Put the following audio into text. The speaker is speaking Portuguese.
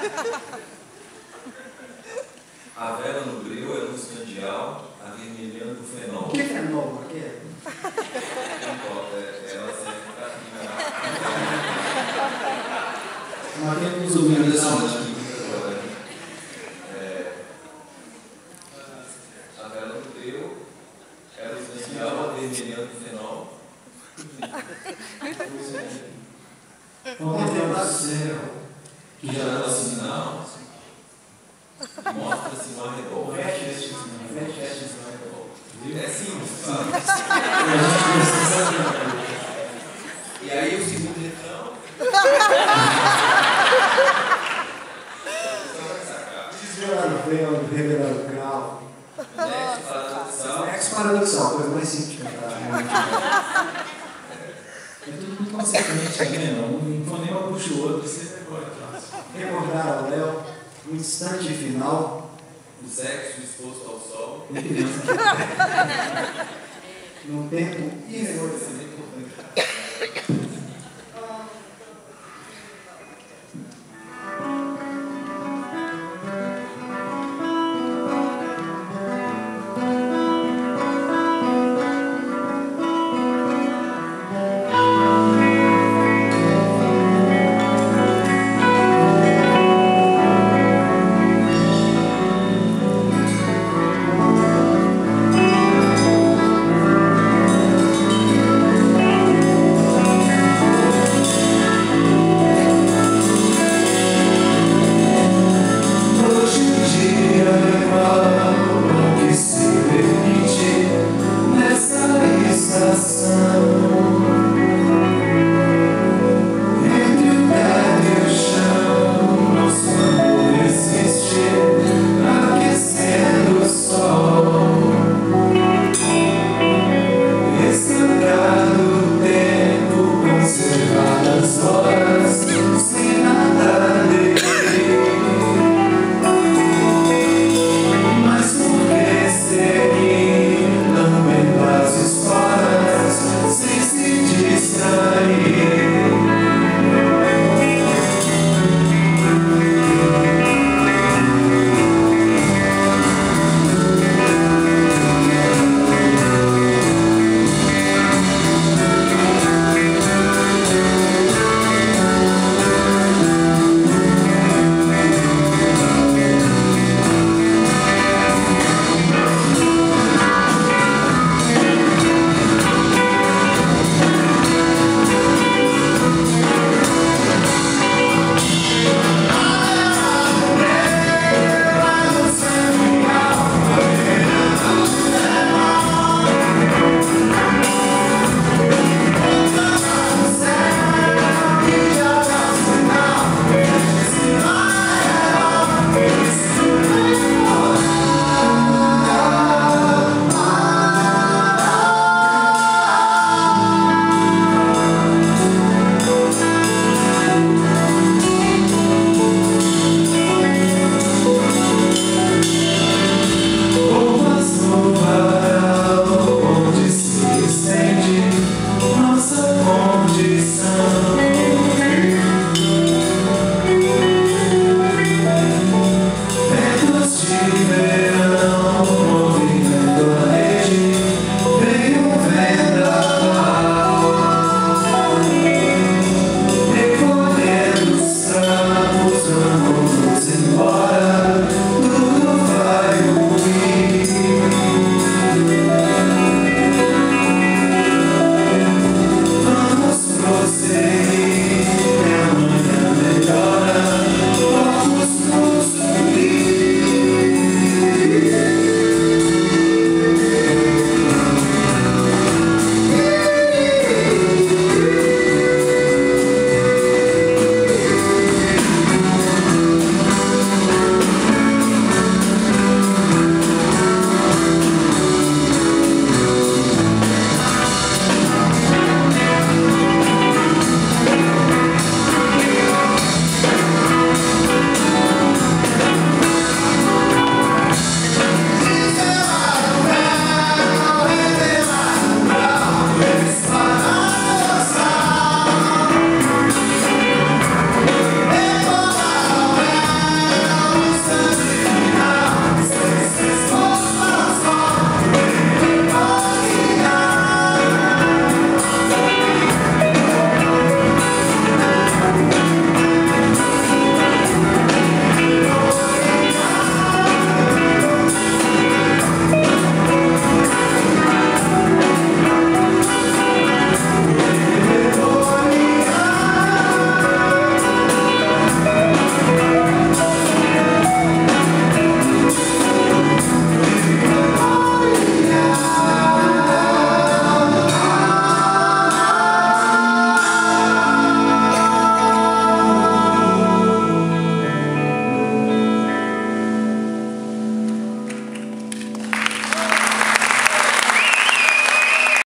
A vela no breu, a luz candial, avermelhando o fenol. O que é fenol, Marquinhos? Não importa, ela serve para Marquinhos nos ouvindo desse aqui agora. A vela no breu, a luz candial, avermelhando o fenol. Contemplando o céu, Que já dá o sinal, mostra-se no arrebol. fecha esse no arrebol. É simples, sabe? E aí o segundo refrão. Desvelando o velo, revelando o grau. Nexo paradoxal, coisa mais simples de cantar. É tudo muito consequente, tá vendo? Um fonema puxa o outro, você decora. Recordar ao Léo, no instante final, O sexo exposto ao sol. no tempo irreconhecível.